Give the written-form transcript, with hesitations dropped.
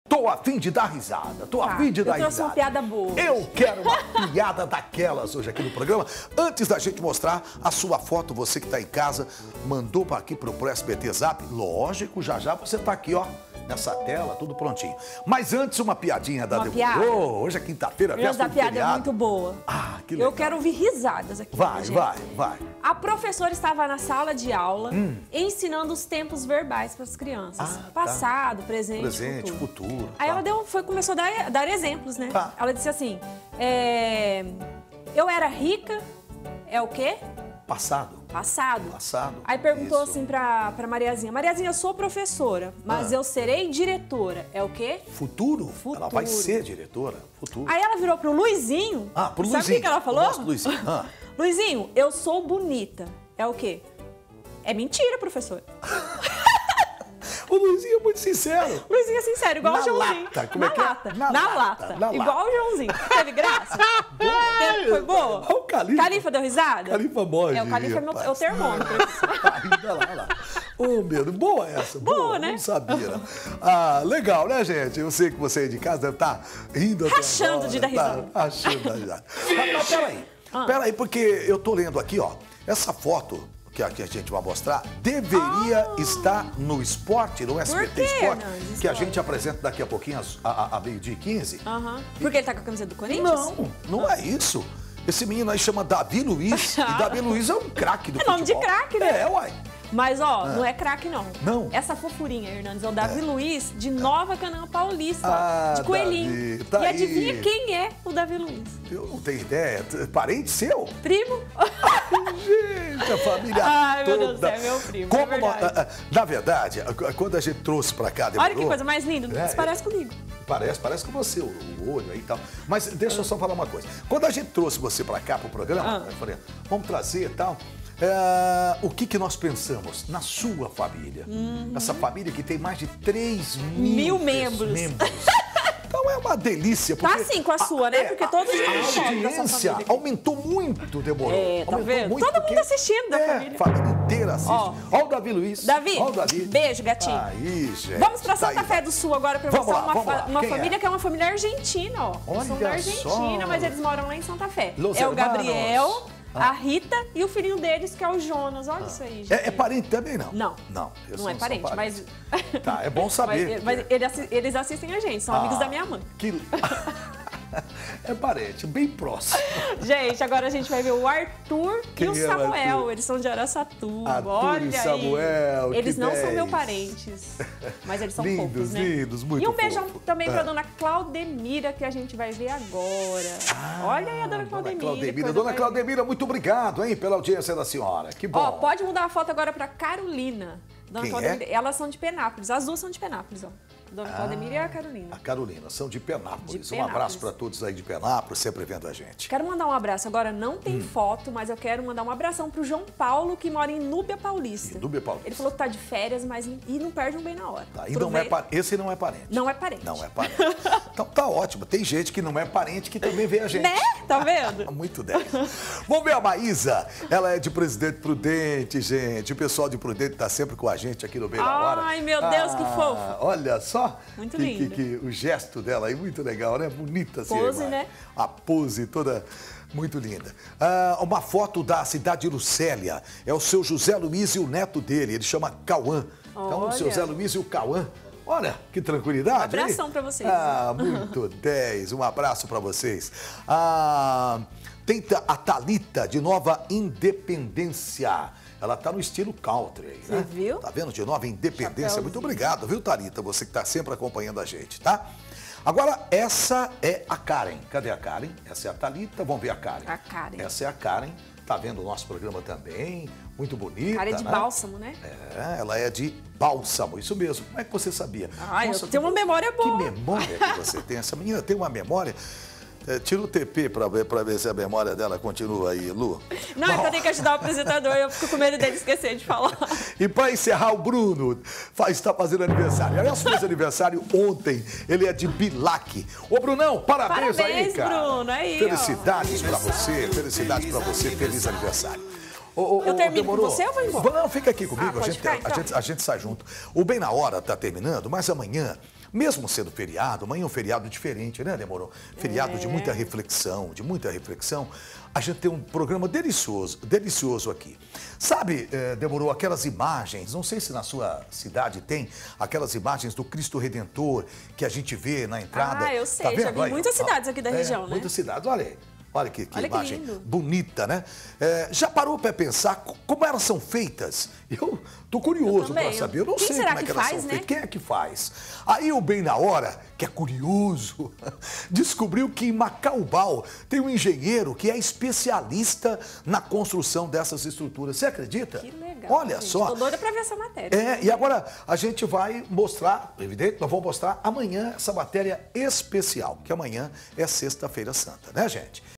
Tô a fim de dar risada, tô a fim de dar risada. Eu trouxe uma piada boa. Eu quero uma piada daquelas hoje aqui no programa. Antes da gente mostrar a sua foto, você que tá em casa, mandou para aqui pro SBT Zap. Lógico, já você tá aqui, ó, nessa tela, tudo prontinho. Mas antes, uma piadinha da Débora. Hoje é quinta-feira, véspera do feriado. A piada é muito boa. Ah, que legal. Eu quero ouvir risadas aqui. Vai. A professora estava na sala de aula ensinando os tempos verbais para as crianças. Passado, presente, futuro. Aí ela começou a dar exemplos, né? Ela disse assim, eu era rica, é o quê? Passado. Aí perguntou assim pra Mariazinha, Mariazinha, eu sou professora, mas eu serei diretora. É o quê? Futuro. Ela vai ser diretora. Futuro. Aí ela virou pro Luizinho. Pro Luizinho. Sabe o que ela falou? Nossa, Luizinho. Luizinho, eu sou bonita. É o quê? É mentira, professor. O Luizinho é muito sincero. O Luizinho é sincero, igual o Joãozinho. Na lata. Igual o Joãozinho. Teve graça? Foi boa? O Califa. Califa deu risada? Califa morre. O Califa é o termômetro. Olha lá. Ô, meu, boa essa. Boa, né? Não sabia. Legal, né, gente? Eu sei que você aí de casa deve estar rindo até rachando de dar risada. Rachando de dar risada. Mas peraí, porque eu tô lendo aqui, ó, essa foto que a gente vai mostrar, deveria estar no esporte, no SBT Esporte, que a gente apresenta daqui a pouquinho, a meio-dia e 15. Porque ele tá com a camiseta do Corinthians? Não é isso. Esse menino aí chama Davi Luiz, e Davi Luiz é um craque do futebol. É nome de craque, né? Uai. Mas, ó, não é craque, não. Não? Essa fofurinha, Hernandes, é o Davi Luiz, de Nova Canaã Paulista, de Coelhinho. Davi, tá e adivinha quem é o Davi Luiz? Eu não tenho ideia. Parente seu? Primo. Gente, a família Ai, toda. meu Deus do céu, é meu primo, Na verdade, quando a gente trouxe pra cá... Olha que coisa mais linda, isso parece comigo. Parece com você, o olho aí e tal. Mas deixa eu só falar uma coisa. Quando a gente trouxe você pra cá, pro programa, eu falei, vamos trazer e tal... o que nós pensamos na sua família? Essa família que tem mais de 3 mil membros. Então é uma delícia. Tá assim com a sua, né? Porque todos os a audiência aumentou muito, Demorou. Tá vendo? Todo mundo assistindo da família. A família inteira assiste. Ó o Davi Luiz. Davi, beijo, gatinho. Aí, gente. Vamos pra Santa Fé do Sul agora pra mostrar uma família que é uma família argentina, ó. Olha, são da Argentina, mas eles moram lá em Santa Fé. É o Gabriel... A Rita e o filhinho deles, que é o Jonas. Olha isso aí, gente. É parente também, não? Não é parente, mas... Tá, é bom saber. Mas eles assistem a gente, são amigos da minha mãe. É parente, bem próximo. Gente, agora a gente vai ver o Arthur e o Samuel. Eles são de Araçatuba. Olha aí. Samuel, eles não são meus parentes, mas eles são fofos, né? Lindos, muito E um beijão fofo. também pra dona Claudemira, que a gente vai ver agora. Olha aí a dona Claudemira. Dona Claudemira, muito obrigado, hein, pela audiência da senhora. Que bom. Ó, pode mudar a foto agora pra Carolina. Dona Quem Claudemira, é? Elas são de Penápolis, as duas são de Penápolis, ó. Dona Claudemira e a Carolina. A Carolina, são de Penápolis. Um abraço para todos aí de Penápolis, sempre vendo a gente. Quero mandar um abraço. Agora não tem foto, mas eu quero mandar um abração pro João Paulo, que mora em Núbia Paulista. Núbia Paulista. Ele falou que tá de férias, mas e não perde um bem na hora. Tá, e esse não é parente. Não é parente. Não é parente. Então tá ótimo. Tem gente que não é parente que também vê a gente. Né? Tá vendo? Muito 10. Vamos ver a Maísa. Ela é de Presidente Prudente, gente. O pessoal de Prudente tá sempre com a gente aqui no Meio da Hora. Ai, meu Deus, que fofo. Olha só. Muito lindo. O gesto dela aí, muito legal, né? Bonita assim. Pose, né? A pose toda muito linda. Uma foto da cidade de Lucélia. É o seu José Luiz e o neto dele. Ele chama Cauã. Então, o seu José Luiz e o Cauã. Olha, que tranquilidade. Um abração pra vocês. Muito 10. Um abraço pra vocês. Tem a Thalita, de Nova Independência. Ela tá no estilo country aí, né? Você viu? Tá vendo? De Nova Independência. Muito obrigado, viu, Thalita? Você que tá sempre acompanhando a gente, tá? Agora, essa é a Karen. Cadê a Karen? Essa é a Thalita. Vamos ver a Karen. A Karen. Essa é a Karen. Tá vendo o nosso programa também. Muito bonita, Karen é de bálsamo, né? Ela é de bálsamo. Isso mesmo. Como é que você sabia? Nossa, eu tenho uma memória boa. Que memória que você tem. Essa menina tem uma memória... Tira o TP pra ver se a memória dela continua aí, Lu. Não, é que eu tenho que ajudar o apresentador, eu fico com medo dele esquecer de falar. E para encerrar, o Bruno está fazendo aniversário. Aliás, fez aniversário ontem, ele é de Bilac. Ô, Brunão, parabéns aí, cara. Bruno, aí, felicidades pra você, feliz aniversário. Eu termino com você ou vou embora? Não, fica aqui comigo, pode ficar, então. a gente sai junto. O Bem na Hora tá terminando, mas amanhã Mesmo sendo feriado, amanhã é um feriado diferente, né, Demorou? Feriado de muita reflexão, a gente tem um programa delicioso aqui. Sabe, Demorou, aquelas imagens, não sei se na sua cidade tem, aquelas imagens do Cristo Redentor que a gente vê na entrada. Ah, eu sei, já vi muitas cidades aqui da região, né? Muitas cidades, olha aí. Olha que imagem bonita, né? Já parou para pensar como elas são feitas? Eu tô curioso para saber. Eu não sei como é que elas são feitas. Quem é que faz? Aí o Bem na Hora, que é curioso, descobriu que em Macaubal tem um engenheiro que é especialista na construção dessas estruturas. Você acredita? Que legal. Olha só. Tô doida para ver essa matéria. E agora a gente vai mostrar, evidente, nós vamos mostrar amanhã essa matéria especial, que amanhã é Sexta-feira Santa, né, gente?